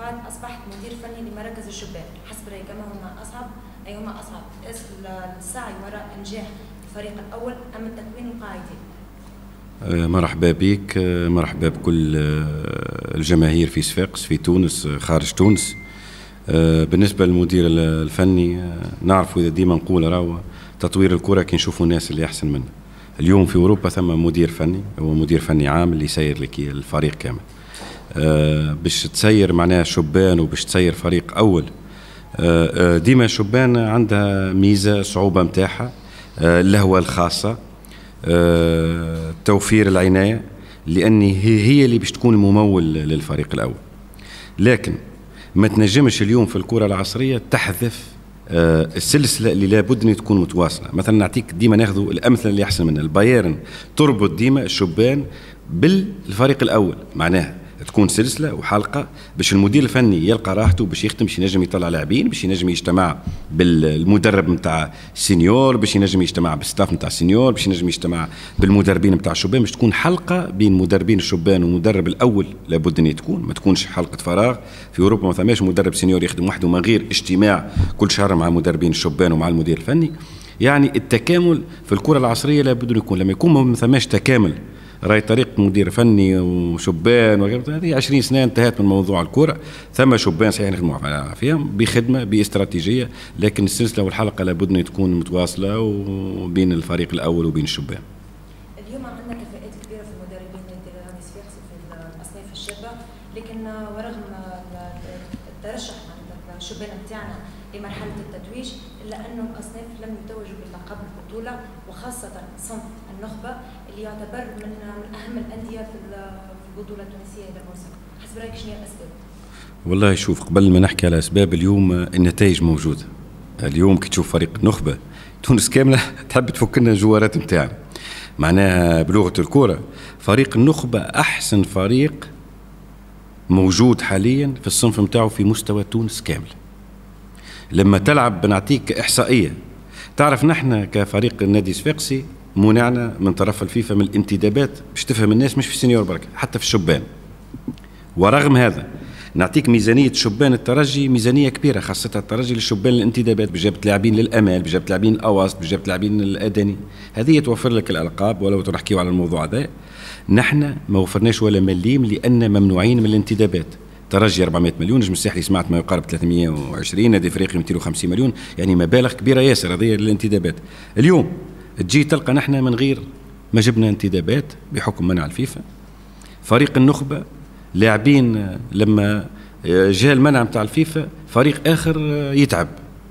بعد اصبحت مدير فني لمراكز الشبان، حسب رايك ما هما اصعب؟ ايهما اصعب؟ السعي وراء انجاح الفريق الاول ام التكوين القاعدين؟ مرحبا بك، مرحبا بكل الجماهير في صفاقس، في تونس، خارج تونس. بالنسبة للمدير الفني نعرفوا ديما نقول راهو تطوير الكرة كي نشوفوا الناس اللي أحسن منه. اليوم في أوروبا ثم مدير فني، هو مدير فني عام اللي يسير لك الفريق كامل. باش تسير معناها شبان وباش تسير فريق أول، ديما شبان عندها ميزة صعوبة متاعها، اللهوة الخاصة، توفير العناية، لأن هي اللي باش تكون الممول للفريق الأول. لكن ما تنجمش اليوم في الكرة العصرية تحذف السلسلة اللي لابد أن تكون متواصلة. مثلا نعطيك ديما ناخذوا الأمثلة اللي أحسن منها، البايرن تربط ديما الشبان بالفريق الأول، معناها تكون سلسله وحلقه باش المدير الفني يلقى راحته باش يخدم، باش ينجم يطلع لاعبين، باش ينجم يجتمع بالمدرب نتاع السينيور، باش ينجم يجتمع بالستاف نتاع السينيور، باش ينجم يجتمع بالمدربين نتاع الشبان، باش تكون حلقه بين مدربين الشبان والمدرب الاول. لابد ان تكون، ما تكونش حلقه فراغ. في اوروبا ما ثماش مدرب سينيور يخدم وحده من غير اجتماع كل شهر مع مدربين الشبان ومع المدير الفني. يعني التكامل في الكره العصريه لابد يكون. لما يكون ما ثماش تكامل، راي طريقة مدير فني وشبان هذه 20 سنة انتهت من موضوع الكرة. ثم شبان صحيح نخدموا فيهم بخدمة باستراتيجية، لكن السلسلة والحلقة لابد أن تكون متواصلة وبين الفريق الأول وبين الشبان. اليوم عندنا كفاءات كبيرة في المدربين نادي صفاقس في الأصناف الشابة، لكن ورغم الترشح عند الشبان نتاعنا لمرحلة التتويج، إلا أنه الأصناف لم يتوجوا بلقب البطولة، وخاصة صنف النخبة اللي يعتبر من أهم الأندية في البطولة التونسية هذا الموسم. حسب رأيك شنو هي الأسباب؟ والله شوف، قبل ما نحكي على أسباب، اليوم النتائج موجودة. اليوم كي تشوف فريق النخبة تونس كاملة تحب تفك لنا الجوارات نتاعنا، معناها بلغة الكرة فريق النخبة أحسن فريق موجود حاليا في الصنف نتاعو في مستوى تونس كامل. لما تلعب بنعطيك إحصائية، تعرف نحن كفريق النادي الصفاقسي منعنا من طرف الفيفا من الانتدابات، باش تفهم الناس مش في السينيور برك، حتى في الشبان. ورغم هذا نعطيك ميزانية شبان الترجي ميزانية كبيرة، خاصة الترجي للشبان الانتدابات، بجابة لاعبين للأمال، بجابة لاعبين الأواسط، بجابة لاعبين الأداني. هذه توفر لك الألقاب. ولو نحكيو على الموضوع هذا، نحن ما وفرناش ولا مليم لأن ممنوعين من الانتدابات. ترجي 400 مليون، نجم الساحلي سمعت ما يقارب 320، نادي افريقي 250 مليون، يعني مبالغ كبيره ياسر هذه للانتدابات. اليوم تجي تلقى نحن من غير ما جبنا انتدابات بحكم منع الفيفا، فريق النخبه لاعبين لما جاء المنع نتاع الفيفا فريق اخر يتعب،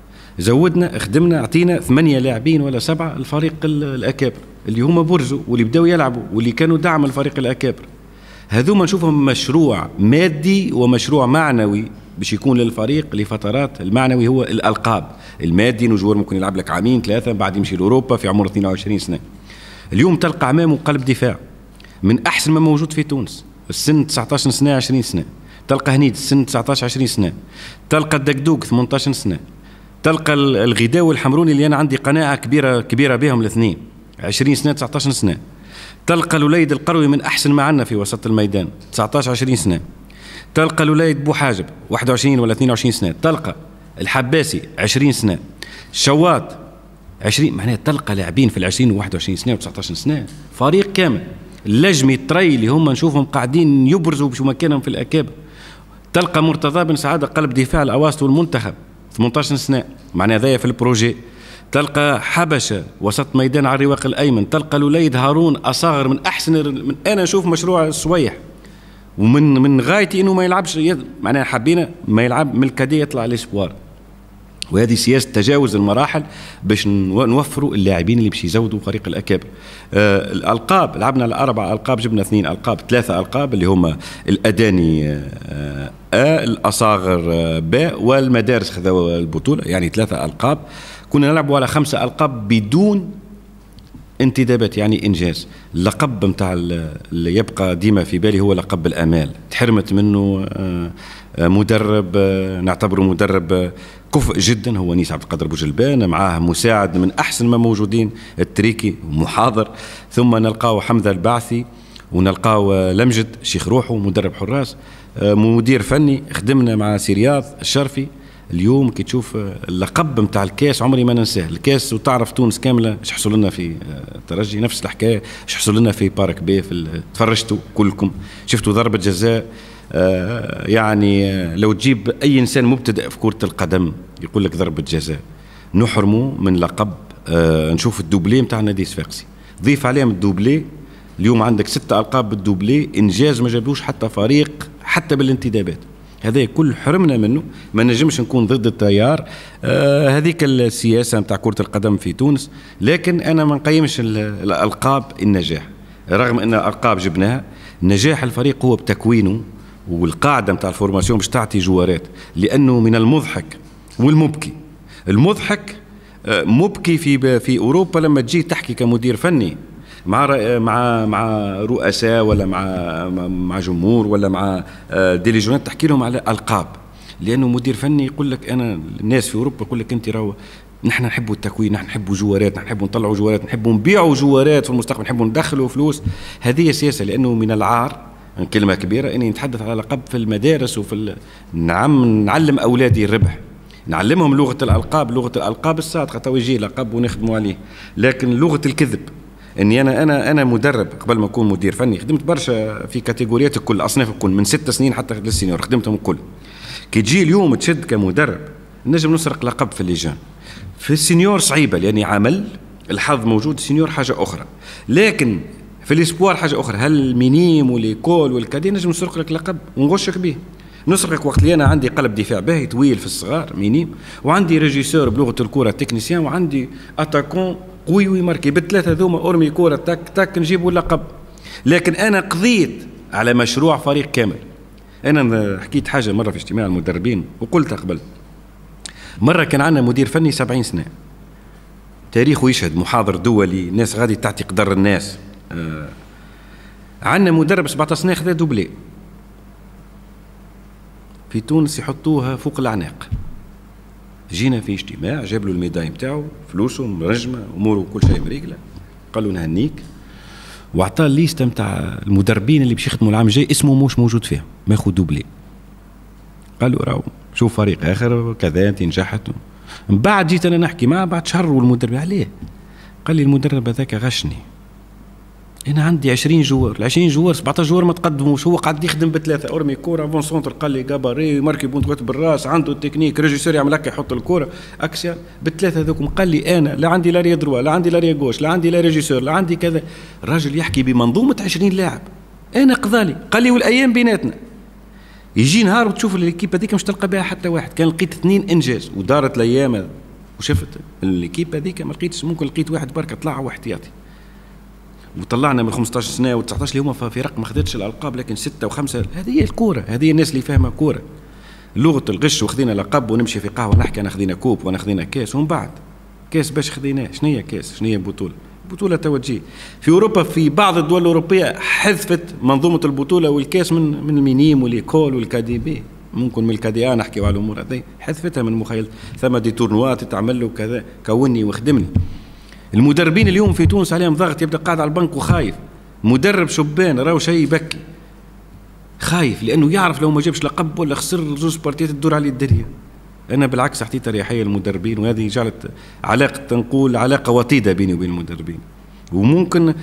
زودنا خدمنا اعطينا 8 لاعبين ولا 7 الفريق الاكابر اللي هما برزوا واللي بداوا يلعبوا واللي كانوا دعم الفريق الاكابر. هذوما نشوفهم مشروع مادي ومشروع معنوي باش يكون للفريق لفترات. المعنوي هو الألقاب، المادي نجور ممكن يلعب لك عامين 3 بعد يمشي لأوروبا في عمر 22 سنة. اليوم تلقى أمامه قلب دفاع من أحسن ما موجود في تونس، السن 19 سنة 20 سنة. تلقى هنيد السن 19 20 سنة. تلقى الدقدوق 18 سنة. تلقى الغداوي الحمروني اللي أنا عندي قناعة كبيرة بهم الاثنين 20 سنة 19 سنة. تلقى الوليد القروي من أحسن ما عندنا في وسط الميدان 19 20 سنة. تلقى الوليد بوحاجب 21 ولا 22 سنة. تلقى الحباسي 20 سنة. الشواط 20. معناها تلقى لاعبين في 20 و 21 سنة و 19 سنة فريق كامل. اللجمي التري اللي هم نشوفهم قاعدين يبرزوا بشو مكانهم في الأكابر. تلقى مرتضى بن سعادة قلب دفاع الأواسط والمنتخب 18 سنة، معناها ذايا في البروجي. تلقى حبشة وسط ميدان على الرواق الأيمن. تلقى الوليد هارون أصاغر من أحسن من أنا أشوف مشروع الصويح، ومن غايتي إنه ما يلعبش، معناها حبينا ما يلعب من الكادية يطلع الإسبوار. وهذه سياسة تجاوز المراحل باش نوفروا اللاعبين اللي باش يزودوا فريق الأكابر. الألقاب لعبنا على 4 ألقاب، جبنا 2 ألقاب 3 ألقاب اللي هما الأداني الأصاغر باء والمدارس خذوا البطولة، يعني 3 ألقاب. كنا نلعبوا على 5 ألقاب بدون انتدابات، يعني إنجاز. اللقب متاع اللي يبقى ديما في بالي هو لقب الأمال، تحرمت منه مدرب نعتبره مدرب كفء جدا، هو نيس عبد القادر بوجلبان، معاه مساعد من أحسن ما موجودين التريكي محاضر، ثم نلقاو حمزة البعثي ونلقاو لمجد شيخ روحه مدرب حراس. مدير فني، خدمنا مع سيرياض الشرفي. اليوم كي تشوف اللقب نتاع الكاس عمري ما ننساه، الكاس وتعرف تونس كامله ايش حصل لنا في الترجي، نفس الحكايه ايش حصل لنا في بارك بي، تفرجتوا كلكم شفتوا ضربه جزاء. يعني لو تجيب اي انسان مبتدئ في كره القدم يقول لك ضربه جزاء، نحرموا من لقب. نشوف الدوبلي نتاع النادي الصفاقسي، ضيف عليهم الدوبلي. اليوم عندك 6 ألقاب بالدوبلي، انجاز ما جابلوش حتى فريق حتى بالانتدابات. هذا كل حرمنا منه، ما نجمش نكون ضد التيار. هذيك السياسه نتاع كره القدم في تونس. لكن انا ما نقيمش الالقاب النجاح، رغم ان الالقاب جبناها. نجاح الفريق هو بتكوينه والقاعده نتاع الفورماسيون باش تعطي جوارات. لانه من المضحك والمبكي، المضحك مبكي في اوروبا لما تجي تحكي كمدير فني مع رؤساء ولا مع جمهور ولا مع ديليجونات، تحكي لهم على القاب. لانه مدير فني يقول لك انا، الناس في اوروبا يقول لك انت راهو نحن نحبوا التكوين، نحن نحبوا جوارات، نحن نحبوا نطلعوا جوارات، نحبوا نبيعوا جوارات في المستقبل، نحبوا ندخلوا فلوس. هذه سياسه. لانه من العار، كلمه كبيره، اني نتحدث على لقب في المدارس وفي نعلم اولادي الربح، نعلمهم لغه الالقاب، لغه الالقاب الصادقه. تو يجي لقب ونخدموا عليه. لكن لغه الكذب، اني انا مدرب قبل ما اكون مدير فني، خدمت برشا في كاتيجوريات الكل، اصناف الكل، من 6 سنين حتى للسينيور خدمتهم الكل. كي تجي اليوم تشد كمدرب، نجم نسرق لقب في الليجان. في السينيور صعيبه، لاني عمل الحظ موجود، السينيور حاجه اخرى. لكن في الاسبوار حاجه اخرى. هل المينيم واليكول والكادي نجم نسرق لك لقب ونغشك به. نسرقك وقت اللي انا عندي قلب دفاع باهي طويل في الصغار مينيم، وعندي ريجيسور بلغه الكره تكنيسيان، وعندي اتاكون قوي ويماركي. بالثلاثه ذوما ارمي كوره تك تك نجيبوا اللقب. لكن انا قضيت على مشروع فريق كامل. انا حكيت حاجه مره في اجتماع المدربين وقلتها قبل. مره كان عندنا مدير فني 70 سنه، تاريخه يشهد، محاضر دولي، ناس غادي تعطي قدر الناس. عندنا مدرب 17 سنه خذا دوبلي في تونس، يحطوها فوق العناق. جينا في اجتماع، جاب له الميداي نتاعو، فلوسه منجمه، اموره كل شيء مريقله، قال له نهنيك، واعطاه الليسته نتاع المدربين اللي باش يخدموا العام الجاي، اسمه مش موجود فيها، ماخذ دوبلي. قال له راهو شوف فريق اخر كذا، انت نجحت. من بعد جيت انا نحكي معاه بعد شهر، والمدرب عليه قال لي المدرب هذاك غشني، انا عندي 20 جوار، ال 20 جوار 17 جوار ما تقدموش، هو قاعد يخدم بثلاثه، ارمي كوره فون سونتر، قال لي كاباري ماركي بونتوات بالراس، عنده التكنيك، ريجيسور يعمل هكا يحط الكوره اكسيال بالثلاثه ذوكم. قال لي انا لا عندي لا ريا دروا، لا عندي لا ريا غوش، لا عندي لا ريجيسور، لا عندي كذا. الراجل يحكي بمنظومه 20 لاعب، انا قضالي. قال لي والايام بيناتنا يجي نهار وتشوف الكيب هذيك مش تلقى بها حتى واحد. كان لقيت 2 انجاز، ودارت الايام وشفت الكيب هذيك ما لقيتش، ممكن لقيت واحد بركه طلع واحتياطي. وطلعنا من 15 سنه و19 اللي هما فرق ما خذتش الالقاب، لكن 6 و5. هذه هي الكوره، هذه هي الناس اللي فاهمه كوره. لغه الغش، وخذينا لقب ونمشي في قهوه نحكي انا خذينا كوب وانا خذينا كاس، ومن بعد كاس باش خذيناه. شنو هي كاس؟ شنو هي بطوله؟ بطوله توجيه. في اوروبا في بعض الدول الاوروبيه حذفت منظومه البطوله والكاس من المينيم واليكول والكادي بي، ممكن من الكادي نحكيو على الامور هذه، حذفتها من مخيلة. ثم دي تورنوات تتعمل له كذا، كوني وخدمني. المدربين اليوم في تونس عليهم ضغط، يبدا قاعد على البنك وخايف. مدرب شبان راهو شيء يبكي، خايف لانه يعرف لو ما جابش لقب ولا خسر زوج بارتيات تدور عليه الدنيا. انا بالعكس اعطيت اريحيه للمدربين، وهذه جعلت علاقه، نقول علاقه وطيده بيني وبين المدربين. وممكن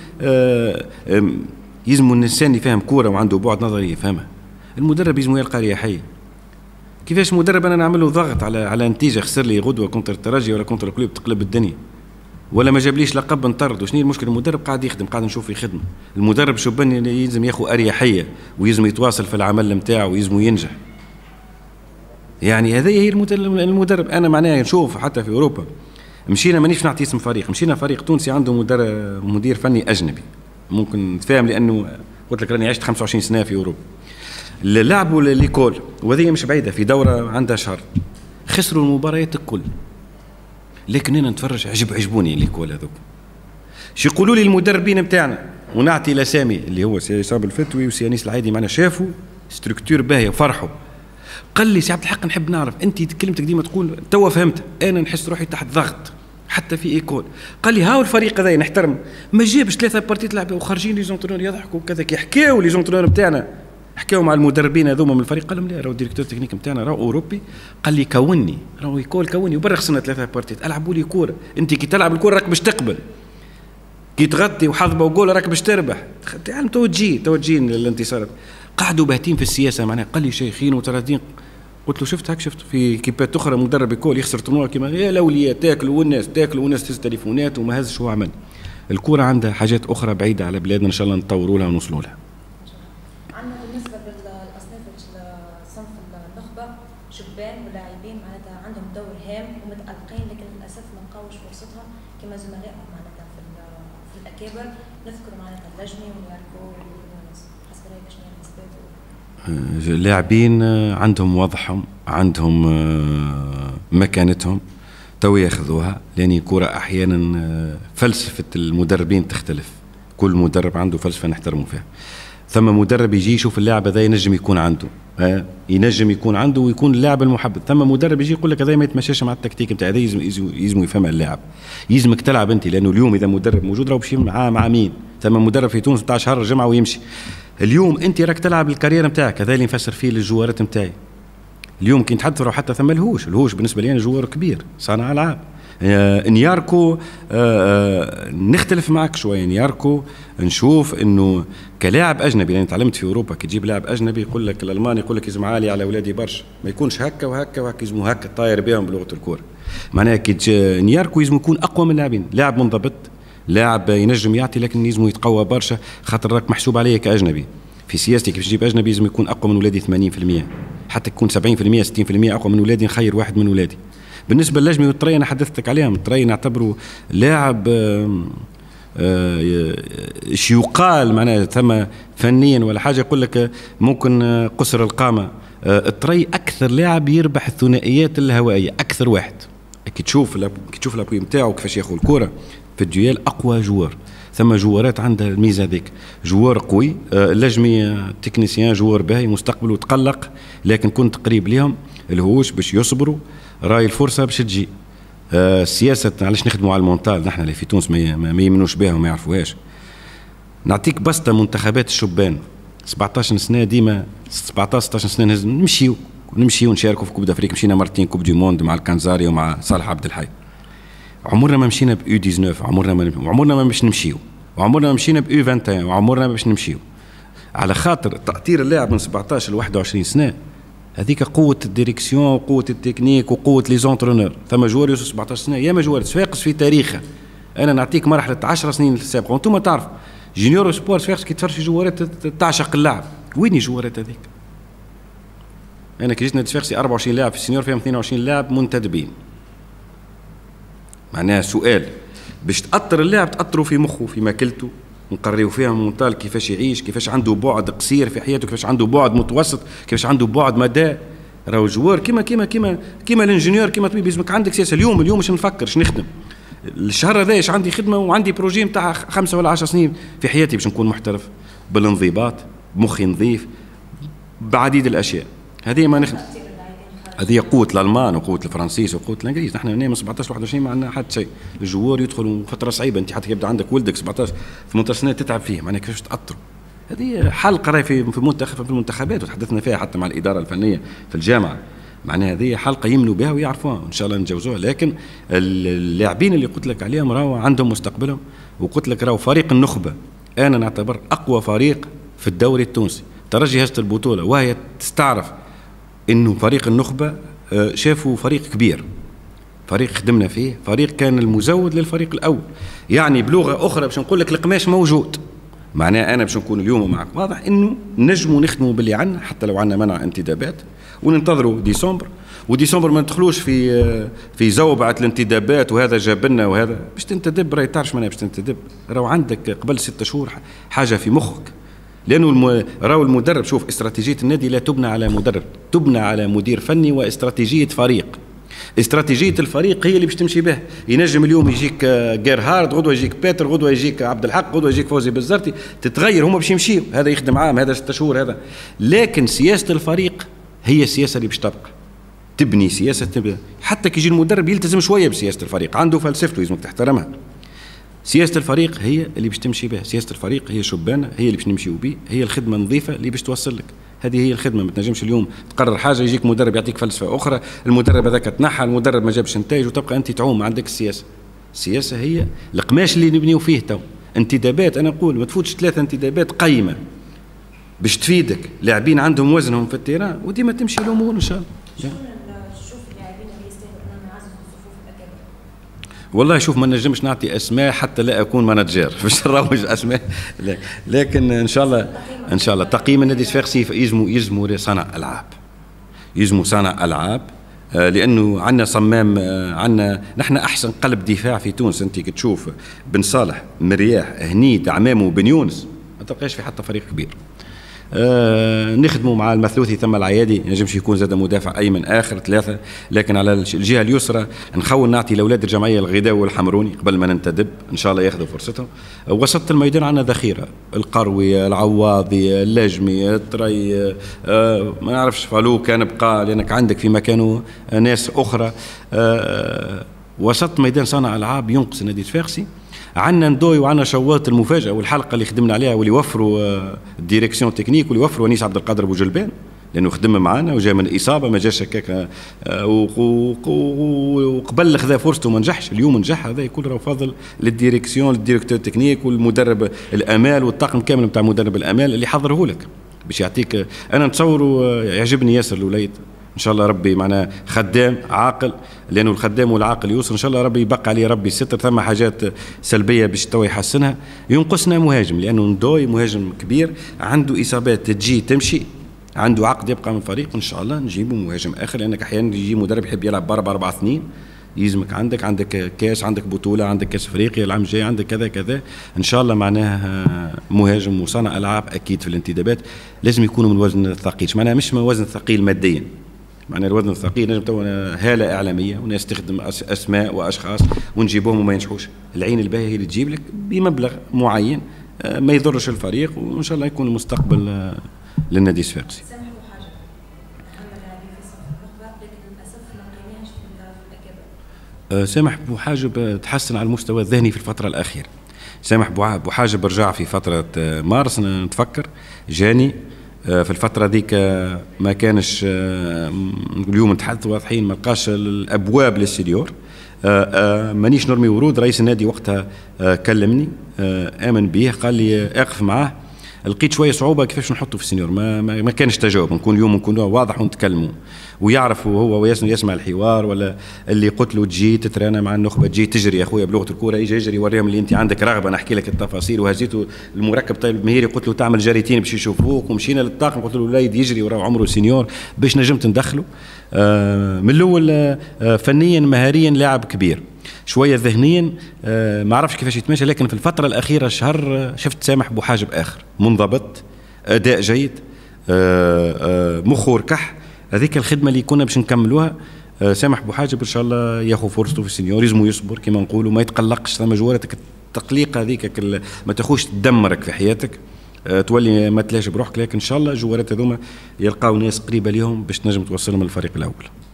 يلزم الانسان يفهم كوره وعنده بعد نظري يفهمها. المدرب يلزم يلقى اريحيه. كيفاش مدرب انا نعمل له ضغط على نتيجه خسر لي غدوه كونتر الترجي ولا كونتر الكلوب تقلب الدنيا، ولا ما جابليش لقب نطرد؟ وشنو المشكله؟ المدرب قاعد يخدم، قاعد نشوف في خدمه. المدرب شبان يلزم ياخذ اريحيه، ويلزم يتواصل في العمل نتاعو، ويلزم ينجح. يعني هذه هي المدرب. انا معناها نشوف حتى في اوروبا، مشينا مانيش نعطي اسم فريق، مشينا فريق تونسي عنده مدير فني اجنبي، ممكن نتفاهم لانه قلت لك راني عشت 25 سنه في اوروبا. لعبوا ليكول، وهذه مش بعيده، في دوره عندها شهر، خسروا المباريات الكل. لكن انا نتفرج عجبوني ليكول هذوك. شو يقولوا لي المدربين نتاعنا، ونعطي الاسامي اللي هو سي صاب الفتوي وسي انيس العيدي معنا، شافوا ستركتور باهيه وفرحوا. قال لي سي عبد الحق نحب نعرف، انت كلمتك ديما تقول توا فهمت، انا نحس روحي تحت ضغط حتى في ايكول. قال لي هاو الفريق هذا نحترم، ما جابش 3 بارتيات لعبه وخارجين لي زونترونور يضحكوا كذا، كي يحكيوا لي زونترونور نتاعنا حكاو مع المدربين هذوما من الفريق، قال لهم لا راهو الديريكتور تكنيك نتاعنا راهو اوروبي، قال لي كوني، راهو كوني وبرا خسرنا 3 بارتيات، العبوا لي كوره، انت كي تلعب الكوره راك باش تقبل، كي تغطي وحظبه وجول راك باش تربح، تعلم توجين للانتصارات. قعدوا باهتين في السياسه معناها، قال لي شيخين وتراثين. قلت له شفت في كيبات اخرى مدرب يكون يخسر طنوع كيما يا الاولياء تاكلوا والناس تهز تليفونات وما هزش هو عمل. الكوره عندها حاجات اخرى بعيده على بلادنا ان شاء الله نطوروا لها ونوصلوا لها. عندنا بالنسبه للاصناف صنف النخبه شبان ولاعبين معناتها عندهم دور هام ومتالقين، لكن للاسف ما لقاوش فرصتهم كما زملائهم معناتها في الاكابر. نذكر معناتها اللجمي ونياركو ويونس، حسب رايك شنو هي الاسباب؟ اللاعبين عندهم وضعهم، عندهم مكانتهم تو ياخذوها، لان الكرة احيانا فلسفه المدربين تختلف، كل مدرب عنده فلسفه نحترمه فيها. ثم مدرب يجي يشوف اللاعب هذا ينجم يكون عنده ويكون اللاعب المحبب، ثم مدرب يجي يقول لك هذا ما يتمشاش مع التكتيك نتاع هذا، يلزم يفهمها اللاعب، يلزمك تلعب انت، لانه اليوم اذا مدرب موجود راهو باش مع مين؟ ثم مدرب في تونس نتاع شهر الجمعه ويمشي. اليوم انت راك تلعب الكارير نتاعك، هذا اللي نفسر فيه للجوارات نتاعي. اليوم كي نتحدثوا حتى ثم الهوش بالنسبه لي انا جوار كبير صانع العاب. نياركو نختلف معك شويه. نياركو نشوف انه كلاعب اجنبي، لان تعلمت في اوروبا كي تجيب لاعب اجنبي يقول لك الالماني يقول لك يزم عالي على اولادي برشا، ما يكونش هكا وهكا وهكا، يزمو هكا طاير بهم بلغه الكوره. معناها كي نياركو يزم يكون اقوى من اللاعبين، لاعب منضبط، لاعب ينجم يعطي، لكن يزم يتقوى برشا، خاطر راك محسوب عليه كاجنبي. في سياستي كيف تجيب اجنبي لازم يكون اقوى من ولادي 80%، حتى يكون 70% 60% اقوى من ولادي، نخير واحد من ولادي. بالنسبه للجمي والطري انا حدثتك عليهم، الطري نعتبره لاعب شي يقال معناها ثم فنيا ولا حاجه يقول لك ممكن قصر القامه. الطري اكثر لاعب يربح الثنائيات الهوائيه، اكثر واحد. كي تشوف الابوي نتاعو كيفاش ياخذ الكره في الديال، اقوى جوار. ثم جوارات عندها الميزه هذيك، جوار قوي. اللجمي تكنيسيان جوار باهي مستقبله تقلق، لكن كنت قريب لهم الهوش باش يصبروا، راي الفرصه باش تجي. السياسه علاش نخدموا على المونتال نحن اللي في تونس ما يمنوش بها وما يعرفوهاش. نعطيك بسطه منتخبات الشبان 17 سنه، ديما 17 16 سنه نمشيو نشاركوا في كوب دافريك، مشينا مرتين كوب دي موند مع الكنزاري ومع صالح عبد الحي. عمرنا ما مشينا ب U19، عمرنا ما باش نمشيو، وعمرنا ما مشينا ب U21، وعمرنا ما باش نمشيو. على خاطر تأطير اللاعب من 17 ل 21 سنه هذيك قوه الديريكسيون وقوه التكنيك وقوه لي زونترونور. ثم جوار يوصل 17 سنه ياما جوار صفاقس في تاريخه. انا نعطيك مرحله 10 سنين السابقه وانتم تعرفوا جونيور سبور صفاقس كي تفرج في جوارات تعشق اللعب. وين الجوارات هذيك؟ انا كي جيت نادي صفاقسي 24 لاعب، في السينيور فيهم 22 لاعب منتدبين. معناها سؤال باش تأطر اللاعب تأطروا في مخه في ماكلته، نقريو فيها مونتال كيفاش يعيش، كيفاش عنده بعد قصير في حياته، كيفاش عنده بعد متوسط، كيفاش عنده بعد مدى. راهو جوار كيما الانجينيور كيما طبيب لازمك عندك سياسه. اليوم باش نفكر اش نخدم الشهر هذا، اش عندي خدمه وعندي بروجي نتاع 5 ولا 10 سنين في حياتي باش نكون محترف بالانضباط، بمخي نظيف، بعديد الاشياء. هذه ما نخدم، هذه قوة الألمان وقوة الفرنسيس وقوة الإنجليز. نحن من 17 21 ما عندنا حتى شيء. الجوار يدخلوا فترة صعيبة، أنت حتى يبدأ عندك ولدك 17 18 سنة تتعب فيه، معناها كيفاش تأطروا. هذه حلقة راهي في المنتخبات وتحدثنا فيها حتى مع الإدارة الفنية في الجامعة. معناها هذه حلقة يمنوا بها ويعرفوها، إن شاء الله نتجاوزوها. لكن اللاعبين اللي قلت لك عليهم راهو عندهم مستقبلهم، وقلت لك راهو فريق النخبة أنا نعتبر أقوى فريق في الدوري التونسي. ترجي هزت البطولة وهي تستعرف انه فريق النخبه شافوا فريق كبير، فريق خدمنا فيه، فريق كان المزود للفريق الاول. يعني بلغه اخرى باش نقول لك القماش موجود. معناه انا باش نكون اليوم معك واضح انه نجموا نخدموا باللي عندنا، حتى لو عندنا منع انتدابات، وننتظروا وديسمبر ما ندخلوش في زوبعه الانتدابات وهذا جاب لنا وهذا باش تنتدب. راهي تعرف معناها باش تنتدب، راهو عندك قبل 6 شهور حاجه في مخك. لانه راهو المدرب، شوف استراتيجيه النادي لا تبنى على مدرب، تبنى على مدير فني واستراتيجيه فريق. استراتيجيه الفريق هي اللي باش تمشي به. ينجم اليوم يجيك جيرهارد، غدوه يجيك بيتر، غدوه يجيك عبد الحق، غدوه يجيك فوزي بالزرتي، تتغير، هما باش يمشيوا، هذا يخدم عام، هذا 6 شهور، هذا. لكن سياسه الفريق هي السياسه اللي باش تبقى. تبني سياسه، حتى كي يجي المدرب يلتزم شويه بسياسه الفريق، عنده فلسفته لازمك تحترمها. سياسة الفريق هي اللي باش تمشي بها، سياسة الفريق هي شبانة، هي اللي باش نمشيو بيه، هي الخدمة النظيفة اللي باش توصل لك. هذه هي الخدمه. ما تنجمش اليوم تقرر حاجه يجيك مدرب يعطيك فلسفه اخرى، المدرب هذاك تنحى، المدرب ما جابش نتائج، وتبقى انت تعوم. ما عندك السياسه. السياسه هي القماش اللي نبنيو فيه تو. انتدابات، انا نقول ما تفوتش 3 انتدابات قيمه باش تفيدك، لاعبين عندهم وزنهم في التيران، وديما تمشي الامور ان شاء الله. والله شوف، ما نجمش نعطي اسماء حتى لا اكون مانجر باش نروج اسماء، لكن ان شاء الله تقييم النادي الصفاقسي يلزموا صانع العاب، يلزموا صانع العاب، لانه عندنا صمام، عندنا نحن احسن قلب دفاع في تونس. انت كي تشوف بن صالح، مرياح، هنيد، عمامو، بن يونس، ما تلقاش في حتى فريق كبير. نخدموا مع المثلوثي ثم العيادي، نجمش يكون زاد مدافع ايمن اخر 3، لكن على الجهه اليسرى نحاول نعطي لاولاد الجمعيه الغداوي والحمروني قبل ما ننتدب ان شاء الله ياخذوا فرصتهم. وسط الميدان عندنا ذخيره، القروي، العواضي، اللجمي، الطري، ما نعرفش فالو كان بقى، لانك عندك في مكانه ناس اخرى. وسط ميدان صانع العاب ينقص النادي الصفاقسي. عندنا ندوي وعندنا شواط المفاجاه والحلقه اللي خدمنا عليها، واللي وفروا الديريكسيون تكنيك، واللي وفروا انيس عبد القادر بوجلبان، لانه خدم معنا وجاء من الاصابه، ما جاش هكاك، وقبل خذا فرصته وما نجحش. اليوم نجح. هذا يكون راه فضل للديريكسيون، للديريكتور تكنيك والمدرب الامال والطاقم كامل نتاع مدرب الامال اللي حضره لك باش يعطيك. انا نتصور يعجبني ياسر الوليد، ان شاء الله ربي معنا خدام عاقل، لانه الخدام والعاقل يوصل. ان شاء الله ربي يبقى عليه ربي الستر. ثم حاجات سلبيه باش تو يحسنها. ينقصنا مهاجم، لانه ندوي مهاجم كبير عنده اصابات تجي تمشي، عنده عقد يبقى من الفريق. ان شاء الله نجيبوا مهاجم اخر، لانك احيانا يجي مدرب يحب يلعب ب 4-4-2، يلزمك عندك كاس، عندك بطوله، عندك كاس افريقيا العام الجاي، عندك كذا كذا. ان شاء الله معناه مهاجم وصانع العاب اكيد في الانتدابات لازم يكونوا من الوزن الثقيل. معناها مش من الوزن الثقيل ماديا، معناها الوزن الثقيل نجم تو هاله اعلاميه وناس تخدم اسماء واشخاص ونجيبوهم وما ينجحوش. العين الباهيه هي اللي تجيب لك بمبلغ معين ما يضرش الفريق، وان شاء الله يكون المستقبل للنادي الصفاقسي. سامح بوحاجب تحسن على المستوى الذهني في الفترة الأخيرة. سامح بوحاجب رجع في فترة مارس نتفكر، جاني في الفترة ذيك ما كانش، اليوم نتحدث واضحين، ما لقاش الأبواب للسينيور. مانيش نرمي ورود. رئيس النادي وقتها كلمني، آمن به، قال لي أقف معاه. لقيت شويه صعوبه كيفاش نحطه في السينيور، ما كانش تجاوب. نكون اليوم نكون واضح ونتكلموا ويعرف هو يسمع الحوار، ولا اللي قلت له تجي تترانا مع النخبه، تجي تجري يا خويا بلغه الكوره، يجري يوريهم اللي انت عندك رغبه، نحكي لك التفاصيل. وهزيته المركب طيب المهيري، قلت له تعمل جريتين باش يشوفوك، ومشينا للطاقم قلت له الوليد يجري وراه عمره سينيور باش نجمت ندخله. من الاول فنيا مهاريا لاعب كبير، شويه ذهنيا ما عرفش كيفاش يتماشى. لكن في الفتره الاخيره شهر شفت سامح بوحاجب اخر، منضبط، اداء جيد، مخه ركح. هذيك الخدمه اللي كنا باش نكملوها. سامح بوحاجب ان شاء الله ياخذ فرصته في السينيور، يلزمو يصبر كما نقولوا، ما يتقلقش. ثم جوارتك التقليق هذيك ما تاخوش تدمرك في حياتك، تولي ما تلاش بروحك. لكن ان شاء الله جوارات هذوما يلقاو ناس قريبه ليهم باش تنجم توصلهم للفريق الاول.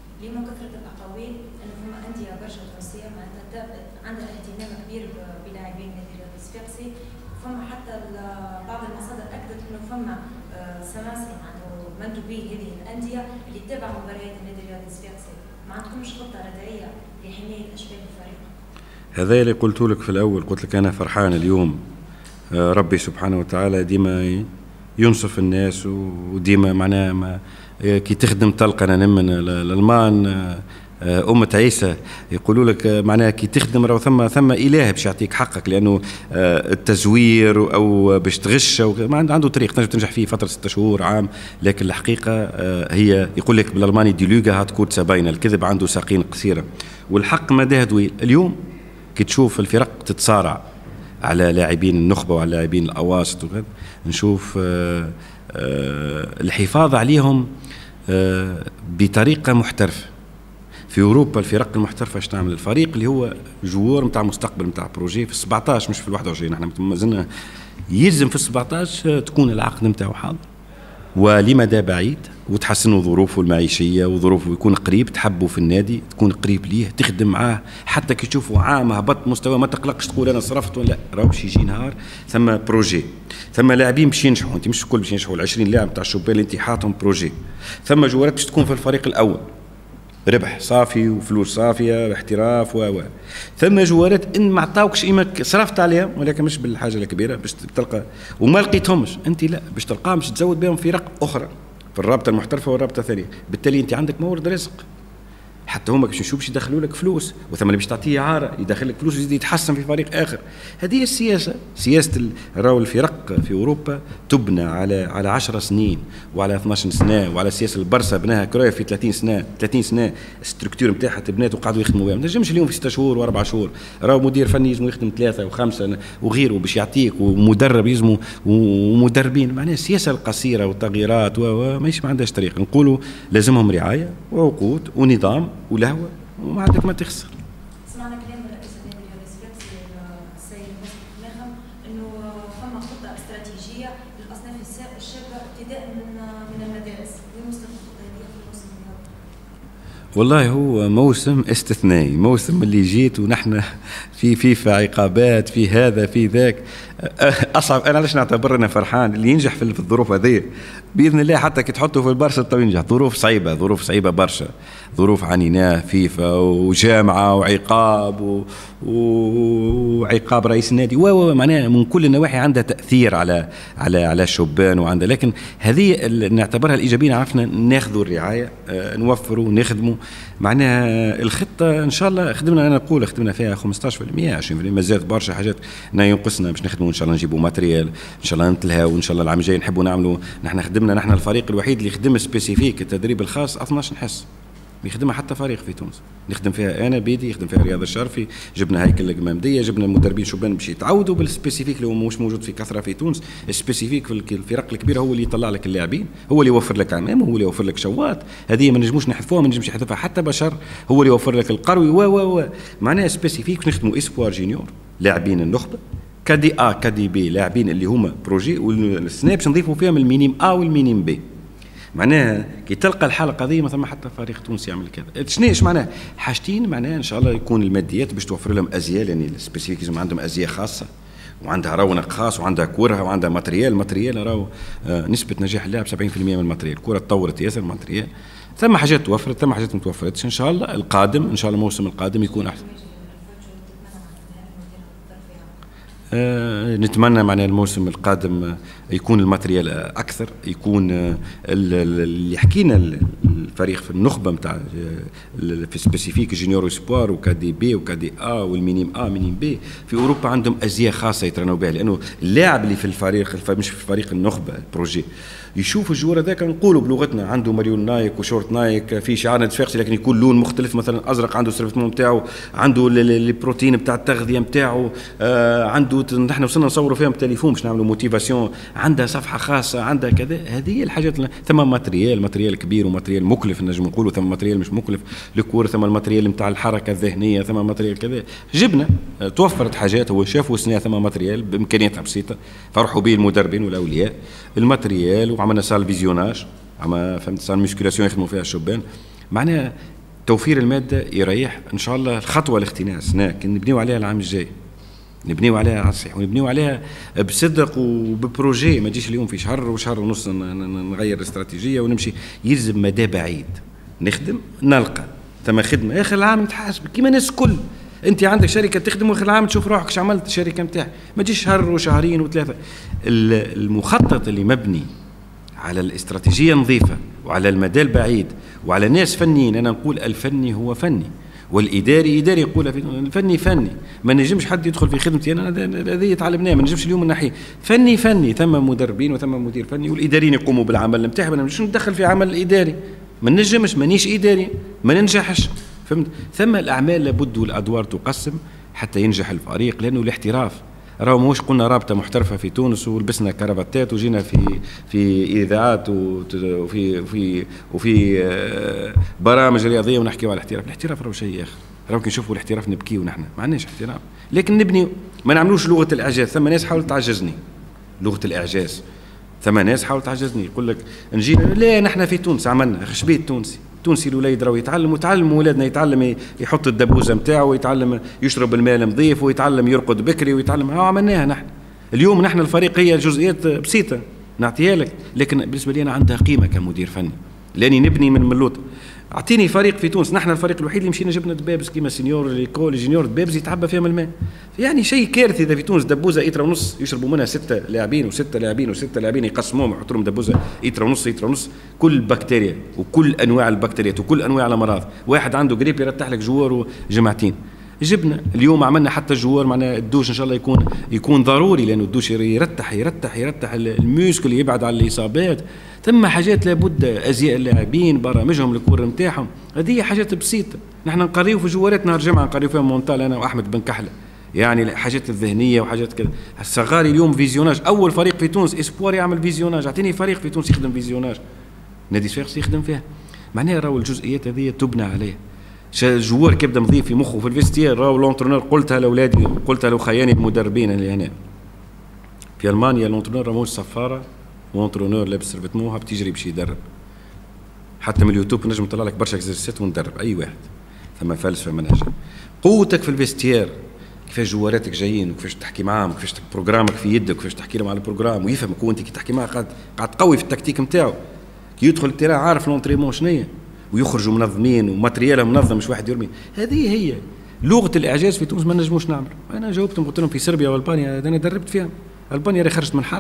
هذا اللي قلت لك في الأول، قلت لك أنا فرحان اليوم. ربي سبحانه وتعالى ديما ينصف الناس، وديما معناها كي تخدم تلقى. أنا نمن الألمان أمة عيسى يقولوا لك معناها كي تخدم راه ثم إله باش يعطيك حقك، لأنه التزوير أو باش تغش أو ما عنده طريق تنجم تنجح فيه فترة 6 شهور عام. لكن الحقيقة هي يقول لك بالألماني دي لوغا هاتكوت سباينة، الكذب عنده ساقين قصيرة والحق مداه طويل. اليوم كي تشوف الفرق تتصارع على لاعبين النخبة وعلى لاعبين الأواسط وكذا، نشوف الحفاظ عليهم بطريقة محترفة. في أوروبا الفرق المحترفة اش تعمل؟ الفريق اللي هو جوار نتاع مستقبل نتاع بروجي في 17 مش في 21، احنا مازلنا يلزم في 17 تكون العقد نتاعو حاضر، ولمدى بعيد، وتحسنوا ظروفه المعيشيه وظروفه، يكون قريب، تحبوا في النادي، تكون قريب ليه، تخدم معاه، حتى كي تشوفوا عام هبط مستوى ما تقلقش تقول انا صرفت ولا لا، راهو باش يجي نهار ثم بروجي، ثم لاعبين باش ينجحوا، انت مش الكل باش ينجحوا، ال 20 لاعب تاع الشبان اللي انت حاطهم بروجي، ثم جوارات باش تكون في الفريق الاول، ربح صافي وفلوس صافيه واحتراف ثم جوارات ان ما عطاوكش قيمه صرفت عليهم، ولكن مش بالحاجه الكبيره باش تلقى وما لقيتهمش، انت لا باش تلقاهم باش تزود بهم فرق اخرى في الرابطه المحترفه والرابطه الثانيه، بالتالي انت عندك مورد رزق، حتى هما باش يشوفوا باش يدخلوا لك فلوس، وثم اللي باش تعطيه اعاره يدخل لك فلوس ويزيد يتحسن في فريق اخر. هذه السياسه، سياسه راهو الفرق في اوروبا تبنى على 10 سنين وعلى 12 سنه، وعلى سياسه البرسا بناها كرويف في 30 سنه الستركتور نتاعها تبنات وقعدوا يخدموا بها، ما نجمش اليوم في 6 شهور و4 شهور، راهو مدير فني يلزم يخدم 3 و5 وغيره باش يعطيك، ومدرب يلزموا ومدربين، معناها السياسه القصيره والتغييرات ماهيش ما عندهاش طريق، نقولوا لازمهم رعايه وعقود ونظام ولهوة وما عندك ما تخسر. سمعنا كلام رئيس النادي الرياضي السفيقسي السيد مصطفى ماخم انه فما خطه استراتيجيه للاصناف الشابه ابتداء من المدارس، وين وصلت الخطه هذه في الموسم الرياضي؟ والله هو موسم استثنائي، موسم اللي جيت ونحن في فيفا عقابات، في هذا في ذاك، اصعب. انا علاش نعتبر انا فرحان اللي ينجح في الظروف هذه باذن الله، حتى كي تحطه في البرشا تو ينجح. ظروف صعيبه برشا، ظروف عنيناه، فيفا وجامعه وعقاب وعقاب رئيس النادي معناها من كل النواحي عندها تاثير على الشبان وعندها، لكن هذه نعتبرها الايجابيه، عرفنا ناخذوا الرعايه، نوفروا نخدموا، معناها الخطه ان شاء الله خدمنا فيها 15% 20%، مازالت برشا حاجات ينقصنا باش نخدموا، ان شاء الله نجيبوا ماتريال، ان شاء الله نتلهاو، وان شاء الله العام الجاي نحبوا نعملوا، نحن الفريق الوحيد اللي خدم سبيسيفيك التدريب الخاص 12 نحس يخدمها حتى فريق في تونس، نخدم فيها انا بيدي، يخدم فيها رياض الشرفي، جبنا هيكل القمامديه، جبنا مدربين شبان باش يتعودوا بالسبيسيفيك اللي هو مش موجود في كثره في تونس. السبيسيفيك في الفرق الكبيره هو اللي يطلع لك اللاعبين، هو اللي يوفر لك عمام، هو اللي يوفر لك شواط، هذه ما نجموش نحذفوها، ما نجمش يحذفها حتى بشر، هو اللي يوفر لك القروي معناها سبيسيفيك. نخدموا اسبوار جينيور لاعبين النخبه، كدي كدي بي لاعبين اللي هما بروجي، والسنه باش نضيفوا فيهم المينيم والمينيم بي. معناها كي تلقى الحاله قضيه ما ثم حتى فريق تونسي يعمل كذا. شنو ايش معناها؟ حاجتين، معناها ان شاء الله يكون الماديات باش توفر لهم ازياء، يعني السبيسيفيكيزم عندهم ازياء خاصه وعندها رونق خاص وعندها كورها وعندها ماتريال راهو نسبه نجاح اللاعب 70% من الماتريال، الكره تطورت ياسر الماتريال، ثم حاجات توفرت ثم حاجات ما توفرتش. ان شاء الله القادم، ان شاء الله الموسم القادم يكون احسن. نتمنى معنا الموسم القادم يكون الماتريال اكثر، يكون اللي حكينا الفريق في النخبه نتاع في سبيسيفيك جونيور سبوار وكادي بي وكادي والمينيم مينيم بي في اوروبا عندهم ازياء خاصه يترنوا بها، لانه اللاعب اللي في الفريق مش في فريق النخبه البروجي يشوف الجوار هذاك، نقولوا بلغتنا عنده ماريون نايك وشورت نايك في شعار نتفاقسي، لكن يكون لون مختلف، مثلا ازرق، عنده السيرفيتمون نتاعو، عنده البروتين نتاع التغذيه نتاعو، عنده نحن وصلنا نصوروا فيهم تليفون باش نعملوا موتيفاسيون، عندها صفحه خاصه، عندها كذا. هذه الحاجات ثم ماتريال كبير وماتريال مكلف نجم نقولوا، ثم ماتريال مش مكلف للكوره، ثم الماتريال نتاع الحركه الذهنيه، ثم ماتريال كذا. جبنا توفرت حاجات، هو شافوا سنه ثم ماتريال بامكانياتها بسيطه، فرحوا به المدربين والاولياء الماتريال، وعملنا سال فيزيوناج، فهمت، سال ميسكولاسيون يخدموا فيها الشبان. معناها توفير الماده يريح ان شاء الله. الخطوه الاختناس نبنيو عليها العام الجاي، نبنيو عليها على الصحيح، ونبنيو عليها بصدق وببروجي، ما تجيش اليوم في شهر وشهر ونص نغير الاستراتيجيه ونمشي. يلزم مدى بعيد نخدم، نلقى ثم خدمه اخر العام نتحاسب كيما الناس الكل. انت عندك شركه تخدم واخر العام تشوف روحك ايش عملت الشركه نتاعك، ما تجيش شهر وشهرين وثلاثه. المخطط اللي مبني على الاستراتيجيه نظيفه وعلى المدى البعيد وعلى ناس فنيين، انا نقول الفني هو فني والاداري اداري، يقول الفني فني، ما نجمش حد يدخل في خدمتي انا، هذه تعلمناه، ما نجمش اليوم من ناحيه فني ثم مدربين وثم مدير فني، والاداريين يقوموا بالعمل نتاعهم، انا مش ندخل في عمل الاداري، ما نجمش، مانيش اداري، ما ننجحش، فهمت. ثم الاعمال لابد والادوار تقسم حتى ينجح الفريق، لانه الاحتراف راهو موش قلنا رابطه محترفه في تونس ولبسنا كرافتات وجينا في اذاعات وفي برامج رياضيه ونحكيو على الاحتراف. الاحتراف راهو شيء اخر، راهو كي نشوفوا الاحتراف نبكيو، نحن ما عندناش احتراف، لكن نبني، ما نعملوش لغه الاعجاز. ثم ناس حاولت تعجزني لغه الاعجاز، ثم ناس حاولت تعجزني يقول لك نجي لا نحن في تونس عملنا خشبيت تونسي تونسي الولاد راهو يتعلم ولادنا يتعلم يحط الدبوزه نتاعو ويتعلم يشرب الماء نظيف ويتعلم يرقد بكري ويتعلم عملناها نحن. اليوم نحن الفريق هي جزئيات بسيطه نعطيها لك، لكن بالنسبه لي انا عندها قيمه كمدير فني لاني نبني من اللوط. اعطيني فريق في تونس، نحن الفريق الوحيد اللي مشينا جبنا دبابز كيما سينيور ليكول جونيور دبابز يتعبى فيها من الماء. يعني شيء كارثي اذا في تونس دبوزه ايترا ونص يشربوا منها 6 لاعبين و6 لاعبين و6 لاعبين يقسموهم ويحطوا لهم دبوزه ايترا ونص كل بكتيريا وكل انواع البكتيريات وكل انواع الامراض. واحد عنده قريب يرتاح لك جوار وجمعتين. جبنا اليوم عملنا حتى الجوار معنا الدوش ان شاء الله يكون ضروري، لانه الدوش يرتح الميوسكل يبعد على الاصابات. ثم حاجات لابد ازياء اللاعبين برامجهم الكور نتاعهم، هذه حاجات بسيطه. نحن نقريو في جوارات نهار الجمعه نقريو فيها مونتال انا واحمد بن كحله، يعني حاجات الذهنيه وحاجات كذا. الصغاري اليوم فيزيوناج، اول فريق في تونس اسبوار يعمل فيزيوناج. اعطيني فريق في تونس يخدم فيزيوناج، نادي صفاقس يخدم فيها. معناها راهو الجزئيات هذه تبنى عليها. الجوار كيبدا مضيف في مخه في الفيستير. راهو لونترونور قلتها لاولادي وقلتها لخياني المدربين اللي هنا في المانيا، لونترونور راهوش صفاره لونترونور لابس سرفتمو بتجري باش يدرب. حتى من اليوتيوب نجم نطلع لك برشا اكزرسيسات وندرب اي واحد. ثم فلسفه منهجه. قوتك في الفيستير، كيفاش جواراتك جايين وكيفاش تحكي معاهم وكيفاش بروجرامك في يدك وكيفاش تحكي لهم على البروجرام ويفهمك. وانت كي تحكي معاه قاعد تقوي في التكتيك نتاعو. كي يدخل التيران عارف لونتريمون شنيا ويخرجوا منظمين وماتريالهم منظم مش واحد يرمي. هذه هي لغه الاعجاز في تونس ما نجموش نعمل. انا جاوبتهم قلت لهم في صربيا والبانيا انا دربت فيها. البانيا راهي خرجت من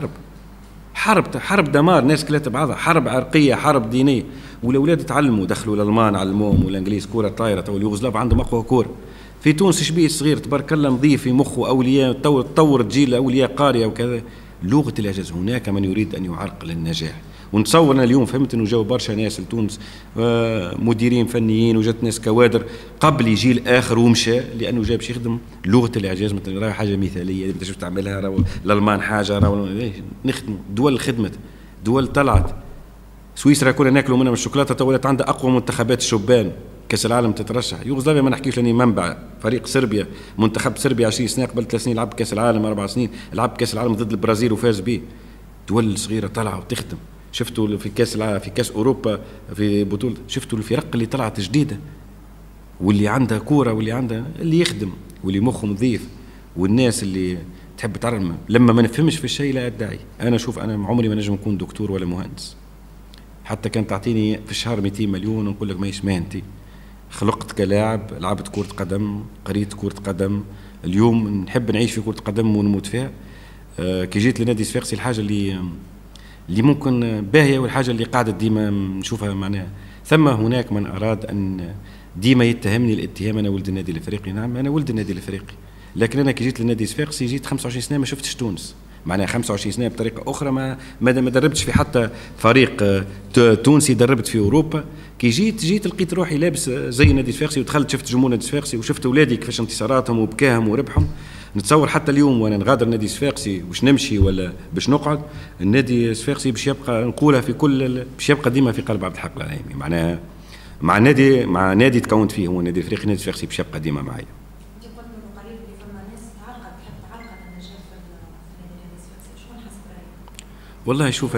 حرب دمار، ناس كلات بعضها، حرب عرقيه حرب دينيه، والاولاد تعلموا دخلوا الالمان علموهم والانجليز كوره طايره. تو اليوغوسلاف عندهم اقوى كوره. في تونس شبيه صغير تبارك الله نظيف في مخه اولياء تطور جيل اولياء قاريه وكذا. لغه الاعجاز هناك من يريد ان يعرقل النجاح. ونتصور انا اليوم فهمت انه جاوا برشا ناس لتونس مديرين فنيين وجات ناس كوادر قبل جيل اخر ومشى لانه جاب باش يخدم لغه الاعجاز. مثلا راهي حاجه مثاليه انت شفت تعملها. راهو الالمان حاجه راهو نخدموا. دول خدمت، دول طلعت. سويسرا كنا ناكلوا منها من الشوكولاته تولت عندها اقوى منتخبات الشبان كاس العالم تترشح. يوغوسلافيا ما نحكيش لاني منبع فريق صربيا، منتخب صربيا 20 سنه قبل 3 سنين لعب كاس العالم، 4 سنين لعب كاس العالم ضد البرازيل وفاز به. دول صغيره طلعوا وتخدم. شفتوا في كاس اوروبا في بطوله، شفتوا الفرق اللي طلعت جديده واللي عندها كوره واللي عندها اللي يخدم واللي مخه نظيف والناس اللي تحب تعلم. لما ما نفهمش في الشيء لا ادعي. انا شوف انا عمري ما نجم نكون دكتور ولا مهندس. حتى كان تعطيني في الشهر 200 مليون ونقول لك ماهيش مهنتي. خلقت كلاعب، لعبت كرة قدم، قريت كرة قدم. اليوم نحب نعيش في كرة قدم ونموت فيها. كي جيت لنادي صفاقسي الحاجة اللي ممكن باهية والحاجة اللي قاعدة ديما نشوفها معناها ثم هناك من أراد أن ديما يتهمني الاتهام أنا ولد النادي الأفريقي. نعم أنا ولد النادي الأفريقي، لكن أنا كي جيت لنادي صفاقسي جيت 25 سنة ما شفتش تونس. معناها 25 سنة بطريقة أخرى ما دربتش في حتى فريق تونسي. دربت في أوروبا. كي جيت لقيت روحي لابس زي نادي صفاقسي ودخلت شفت جمهور نادي صفاقسي وشفت أولادي كيفاش انتصاراتهم وبكاهم وربحهم. نتصور حتى اليوم وانا نغادر نادي صفاقسي باش نمشي ولا باش نقعد، النادي صفاقسي باش يبقى نقولها في كل باش يبقى ديما في قلب عبد الحق العليمي. معناها مع نادي تكونت فيه هو النادي الافريقي، نادي صفاقسي باش يبقى ديما معايا. انت قلت من قريب اللي فما ناس تحب تعرقل النجاح في نادي صفاقسي، شكون حسب رايك؟ والله شوف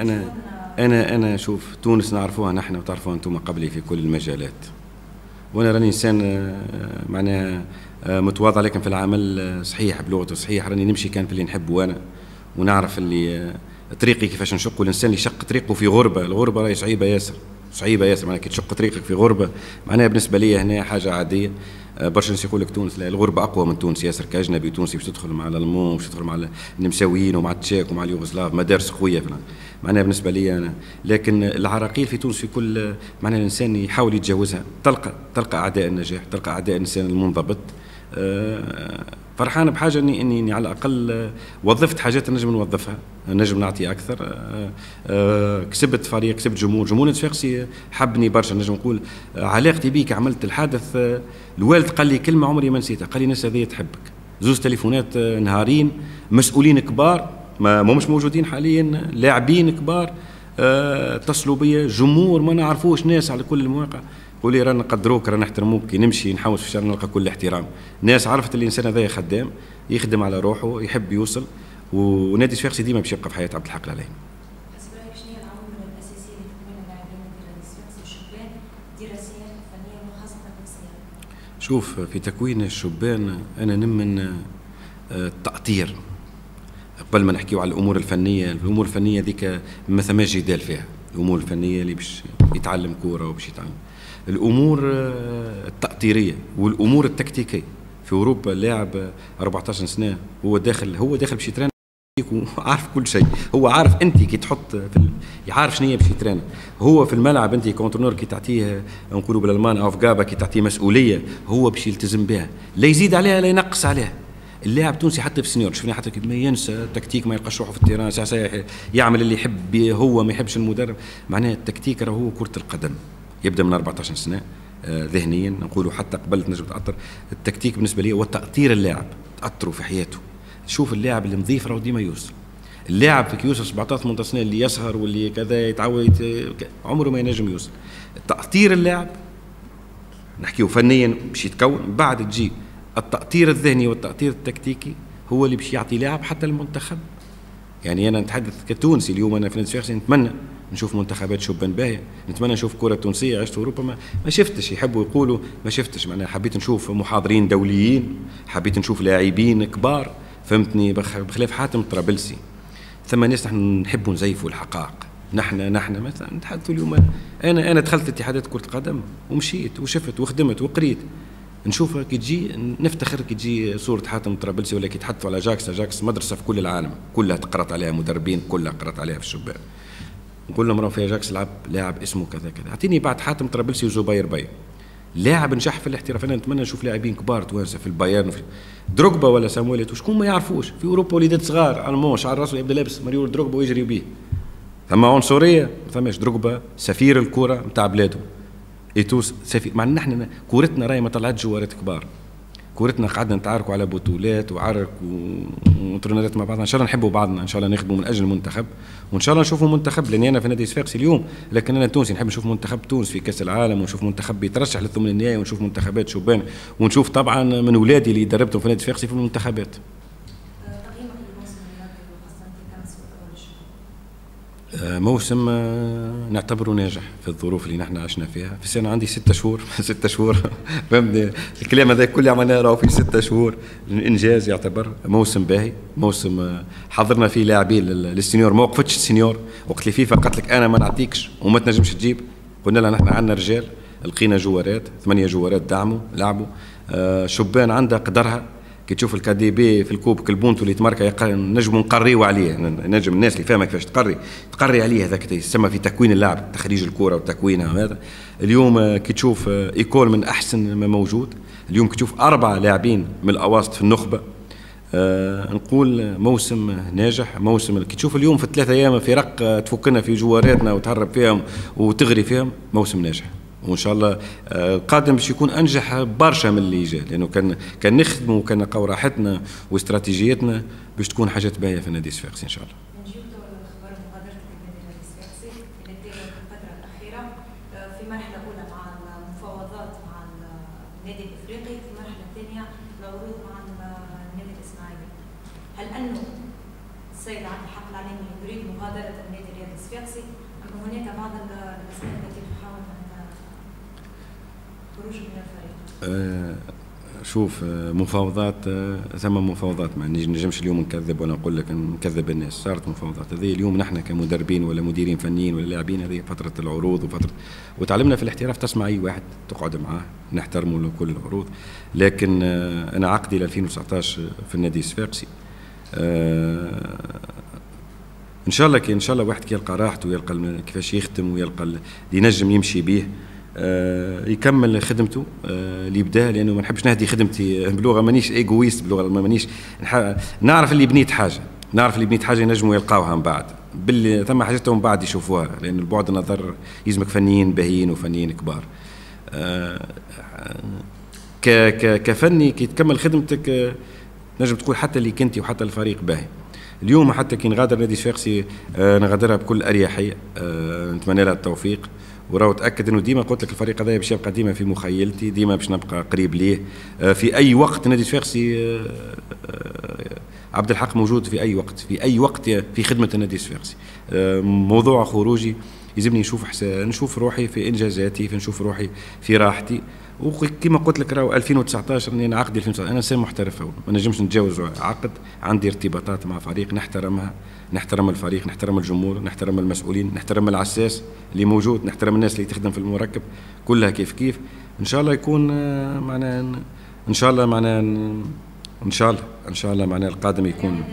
انا شوف تونس نعرفوها نحن وتعرفوها انتم قبلي في كل المجالات، وانا راني انسان معناها متواضع لكن في العمل صحيح بلغته صحيح. راني نمشي كان في اللي نحبه انا ونعرف اللي طريقي كيفاش نشق. والانسان اللي شق طريقه في غربه، الغربه راهي صعيبه ياسر معناها كي تشق طريقك في غربه معناها بالنسبه لي هنا حاجه عاديه. برشا ناس يقول لك تونس لا، الغربه اقوى من تونس ياسر. كاجنبي تونسي باش تدخل مع الالمان باش تدخل مع النمساويين ومع التشيك ومع اليوغوسلاف مدارس قويه معناها بالنسبه لي انا. لكن العراقيل في تونس في كل معناها الانسان يحاول يتجاوزها. تلقى اعداء النجاح، تلقى اعداء الانسان المنضبط. فرحان بحاجه اني على الاقل وظفت حاجات نجم نوظفها، نجم نعطي اكثر. كسبت فريق، كسبت جمهور الصفاقسي حبني برشا. نجم نقول علاقتي بيك عملت الحادث. الوالد قال لي كلمه عمري ما نسيتها، قال لي الناس هذه تحبك. زوز تليفونات نهارين، مسؤولين كبار ما مش موجودين حاليا، لاعبين كبار اتصلوا بيا، جمهور ما نعرفوش، ناس على كل المواقع قولوا لي رانا نقدروك رانا نحترموك. كي نمشي نحوس في الشارع نلقى كل احترام. ناس عرفت الانسان هذا خدام يخدم على روحه يحب يوصل. ونادي صفاقسي ديما باش يبقى في حياه عبد الحق العليمي. شوف في تكوين الشبان انا نمن التأطير. قبل ما نحكيو على الامور الفنيه ذيك ما ثماش جدال فيها. الامور الفنيه اللي باش يتعلم كوره وباش يتعلم الامور التأطيريه والامور التكتيكيه. في اوروبا لاعب 14 سنه هو داخل باش يترين وعارف كل شيء. هو عارف انت كي تحط عارف شنو هي باش يترين. هو في الملعب انت كونترونور كي تعطيه نقولوا بالالمان اوفغابا كي تعطيه مسؤوليه هو باش يلتزم بها، لا يزيد عليها لا ينقص عليها. اللاعب التونسي حتى في السنيور شفنا حتى ما ينسى التكتيك، ما يلقاش روحه في التيران ساعه يعمل اللي يحب هو، ما يحبش المدرب. معناها التكتيك راهو كرة القدم يبدا من 14 سنه ذهنيا نقولوا حتى قبل تنجم تأطر. التكتيك بالنسبه لي هو تأطير اللاعب، تأطروا في حياته. شوف اللاعب اللي نظيف راهو ديما يوصل. اللاعب في يوصل 17 18 سنه اللي يسهر واللي كذا يتعود عمره ما ينجم يوصل. تأطير اللاعب نحكيو فنيا باش يتكون، بعد تجي التأطير الذهني والتأطير التكتيكي هو اللي باش يعطي لاعب حتى المنتخب. يعني انا نتحدث كتونسي اليوم، انا في نادي صفاقسي نتمنى نشوف منتخبات شبان باهيه، نتمنى نشوف كره تونسيه. عشت في اوروبا ما شفتش، يحبوا يقولوا ما شفتش، معناها حبيت نشوف محاضرين دوليين، حبيت نشوف لاعبين كبار، فهمتني، بخلاف حاتم الطرابلسي. ثم ناس نحن نحبوا نزيفوا الحقائق. نحن مثلا نتحدثوا اليوم، انا دخلت اتحادات كره القدم ومشيت وشفت وخدمت وقريت، نشوفها كي تجي نفتخر كي تجي صورة حاتم الطرابلسي ولا كي تحطوا على أجاكس مدرسة في كل العالم كلها تقرأت عليها مدربين، كلها قرأت عليها في الشباب. نقول لهم راهو في أجاكس لعب لاعب اسمه كذا كذا، اعطيني بعد حاتم الطرابلسي وزبير باي لاعب نجح في الاحتراف. انا نتمنى نشوف لاعبين كبار توانسه في البايرن، في دروغبا ولا سامويل ايتو، شكون ما يعرفوش في اوروبا وليدات صغار على شعر راسه يبدا لابس ماريو دروغبا ويجري بيه. ثم عنصريه، ما ثماش. دروغبا سفير الكره نتاع بلاده، ايتو سفير. مع نحن كورتنا راهي ما طلعت جوارات كبار، كورتنا قعدنا نتعاركوا على بطولات وعرك وترنرات مع بعضنا. ان شاء الله نحبوا بعضنا، ان شاء الله نخدموا من اجل المنتخب، وان شاء الله نشوفوا منتخب. لاني انا في نادي صفاقسي اليوم، لكن انا تونسي نحب نشوف منتخب تونس في كاس العالم، ونشوف منتخب بيترشح للثمن النهائي، ونشوف منتخبات شبان، ونشوف طبعا من اولادي اللي دربتهم في نادي صفاقسي في المنتخبات. موسم نعتبره ناجح في الظروف اللي نحن عشنا فيها. في السنة عندي 6 شهور 6 شهور فهمني الكلام هذا كل عملناه راهو في 6 شهور. الانجاز يعتبر موسم باهي، موسم حضرنا فيه لاعبين للسينيور. ما وقفتش السينيور وقت اللي فيفا قالت لك انا ما نعطيكش وما تنجمش تجيب، قلنا لها نحن عندنا رجال، لقينا جوارات 8 جوارات دعموا لعبوا. شبان عندها قدرها. كي تشوف الكادي بي في الكوب كالبونتو اللي تماركا نجموا نقريو عليه، نجم الناس اللي فاهمه كيفاش تقري عليه. هذاك يسمى في تكوين اللعب، تخريج الكره وتكوينها. هذا اليوم كي تشوف ايكول من احسن ما موجود. اليوم كي تشوف 4 لاعبين من الاواسط في النخبه، نقول موسم ناجح. موسم كي تشوف اليوم في 3 ايام فرق تفكنا في جواراتنا وتهرب فيهم وتغري فيهم، موسم ناجح. وان شاء الله القادم باش يكون انجح برشا من اللي جا، لانه كان نخدموا وكان نلقاو راحتنا واستراتيجيتنا باش تكون حاجات باهيه في النادي الصفاقسي ان شاء الله. نجيب دور اخبار مغادره النادي الصفاقسي اللي دار في الفتره الاخيره في مرحله اولى مع المفاوضات مع النادي الافريقي، في المرحله الثانيه العروض مع النادي الاسماعيلي. هل انه السيد عبد الحق العليمي يريد مغادره النادي الرياضي الصفاقسي ام هناك بعض الاسماء التي تحاول خروج من الفريق؟ شوف مفاوضات، ثم مفاوضات، ما نجمش اليوم نكذب ولا نقول لك نكذب الناس. صارت مفاوضات هذه اليوم نحن كمدربين ولا مديرين فنيين ولا لاعبين، هذه فتره العروض وتعلمنا في الاحتراف تسمع اي واحد تقعد معاه، نحترمه له كل العروض. لكن انا عقدي ل 2019 في النادي الصفاقسي. ان شاء الله واحد كي يلقى راحته ويلقى كيفاش يخدم ويلقى اللي ينجم يمشي به، يكمل خدمته اللي بداها. لانه ما نحبش نهدي خدمتي بلغه مانيش ايجويست، بلغه مانيش نعرف اللي بنيت حاجه ينجموا يلقاوها من بعد، باللي ثم حاجتهم بعد يشوفوها، لان البعد النظر يلزمك فنيين باهيين وفنيين كبار. كفني كي تكمل خدمتك نجم تقول حتى اللي كنتي وحتى الفريق باهي. اليوم حتى كي نغادر نادي صفاقسي نغادرها بكل اريحيه، نتمنى لها التوفيق. وراه تاكد انه ديما قلت لك الفريق هذا باش يبقى ديما في مخيلتي، ديما باش نبقى قريب ليه. في اي وقت نادي صفاقسي عبد الحق موجود، في اي وقت في خدمه النادي الصفاقسي. موضوع خروجي يلزمني نشوف روحي في انجازاتي، نشوف روحي في راحتي، وكما قلت لك راهو 2019 راني عقدي 2019 انا انسان محترف، ما نجمش نتجاوز عقد، عندي ارتباطات مع فريق نحترمها، نحترم الفريق، نحترم الجمهور، نحترم المسؤولين، نحترم العساس اللي موجود، نحترم الناس اللي تخدم في المركب، كلها كيف كيف. ان شاء الله يكون معنا ان شاء الله معنا ان شاء الله معنا القادم يكون.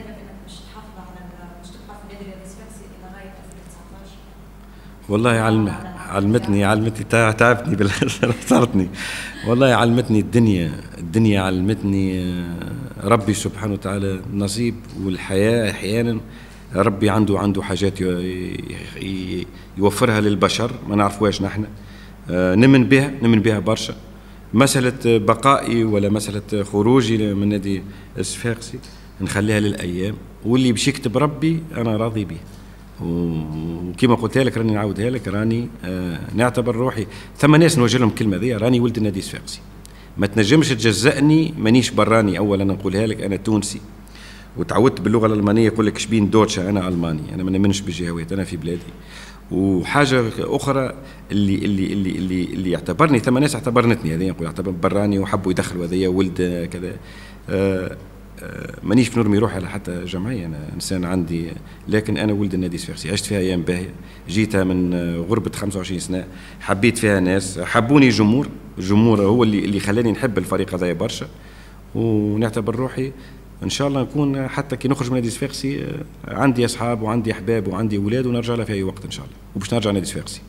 والله علمتني تعبتني صارتني والله علمتني الدنيا علمتني. ربي سبحانه وتعالى نصيب، والحياة أحيانا ربي عنده حاجات يوفرها للبشر ما نعرفوهاش نحن. نمن بها برشا. مسألة بقائي ولا مسألة خروجي من نادي الصفاقسي نخليها للأيام، واللي باش يكتب ربي أنا راضي به. وكما قلت لك راني نعاودها لك، راني نعتبر روحي ثم ناس نوجه لهم كلمه ذي، راني ولد النادي الصفاقسي، ما تنجمش تجزأني، مانيش براني. اولا نقولها لك انا تونسي وتعودت باللغه الالمانيه، يقول لك شبين دوتشا، انا الماني، انا ما نمنش بالجهويات، انا في بلادي. وحاجه اخرى اللي اعتبرني ثم ناس اعتبرتني هذه، نقول اعتبر براني وحبوا يدخلوا هذيا ولد كذا. مانيش نرمي روحي على حتى جمعيه، انا انسان عندي، لكن انا ولد النادي الصفاقسي، عشت فيها ايام باهيه، جيتها من غربه 25 سنه، حبيت فيها ناس، حبوني الجمهور هو اللي خلاني نحب الفريق هذايا برشا. ونعتبر روحي ان شاء الله نكون حتى كي نخرج من النادي الصفاقسي عندي اصحاب وعندي احباب وعندي اولاد، ونرجع لها في اي وقت ان شاء الله، وباش نرجع النادي الصفاقسي.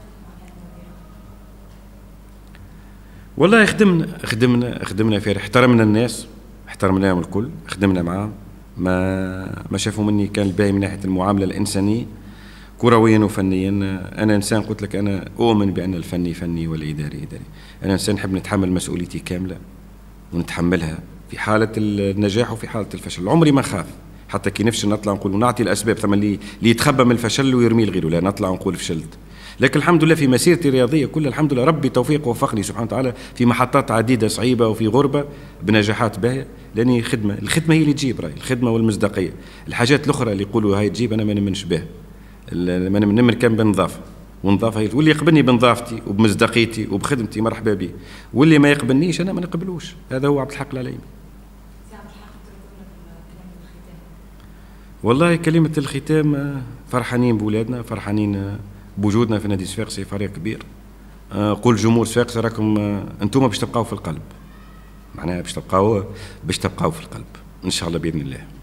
والله خدمنا فيه، احترمنا الناس، احترمناهم الكل، خدمنا معاهم، ما شافوا مني كان الباهي من ناحيه المعامله الانسانيه كرويا وفنيا. انا انسان قلت لك انا اؤمن بان الفني فني والاداري اداري. انا انسان نحب نتحمل مسؤوليتي كامله ونتحملها في حاله النجاح وفي حاله الفشل. عمري ما خاف، حتى كي نفشل نطلع نقول ونعطي الاسباب، ثم اللي يتخبى من الفشل ويرميه لغيره، لا نطلع ونقول فشلت. لكن الحمد لله في مسيرتي الرياضيه كلها الحمد لله ربي توفيق ووفقني سبحانه وتعالى في محطات عديده صعيبه وفي غربه بنجاحات باهيه، لاني الخدمه هي اللي تجيب، راي الخدمه والمصداقيه. الحاجات الاخرى اللي يقولوا هاي تجيب انا ما نمنش بها، ما نمن كان بالنظافه، والنظافه هي واللي يقبلني بنظافتي وبمصداقيتي وبخدمتي مرحبا به، واللي ما يقبلنيش انا ما نقبلوش. هذا هو عبد الحق العليمي. والله كلمه الختام، فرحانين بولادنا، فرحانين بوجودنا في نادي الصفاقسي، فريق كبير. قول جمهور صفاقسي راكم انتم باش تبقاو في القلب، معناها باش تبقاو في القلب ان شاء الله باذن الله.